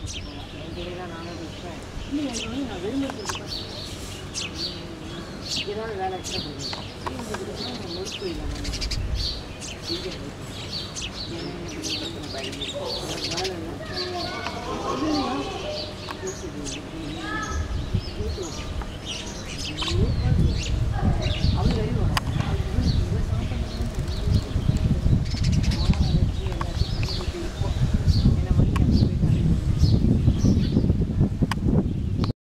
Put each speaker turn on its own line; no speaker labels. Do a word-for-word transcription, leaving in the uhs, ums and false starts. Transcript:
தான் நானும் இருப்பேன். இன்னும் எனக்கு வந்து நான் விரும்புறது ஏதாவது வேலை எக்ஸ்ட்ரா பண்ணுவேன். முடிச்சு இல்லை வேலை